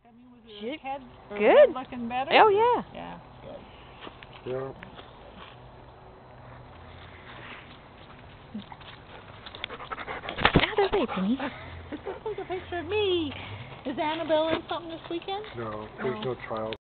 I mean, was her head, good. Head looking better? Oh, yeah. Yeah, good. Yeah. Ah, there's Penny. Let's take a picture of me. Is Annabelle in something this weekend? No, there's no trial.